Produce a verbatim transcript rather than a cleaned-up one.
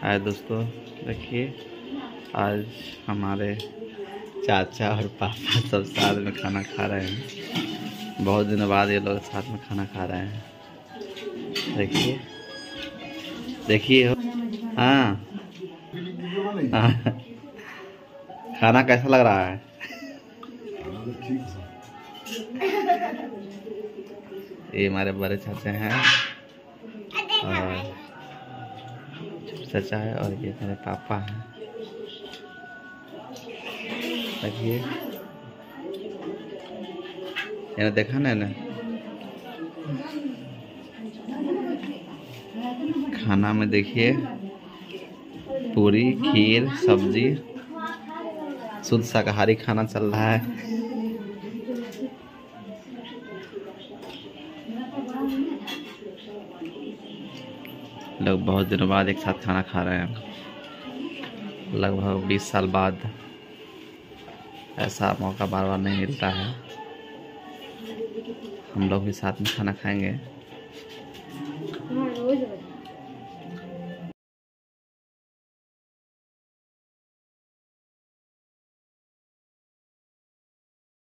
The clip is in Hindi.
हाय दोस्तों, देखिए आज हमारे चाचा और पापा सब साथ में खाना खा रहे हैं। बहुत दिनों बाद ये लोग साथ में खाना खा रहे हैं। देखिए देखिए हाँ हाँ। खाना कैसा लग रहा है? ये हमारे बड़े चाचा हैं और चाचा है और ये मेरे पापा हैं। देखिए मैंने देखा ना ना खाना में, देखिए पूरी, खीर, सब्जी, शुद्ध शाकाहारी खाना चल रहा है। लोग बहुत दिनों बाद एक साथ खाना खा रहे हैं। लगभग बीस साल बाद ऐसा मौका बार बार नहीं मिलता है। हम लोग भी साथ में खाना खाएंगे।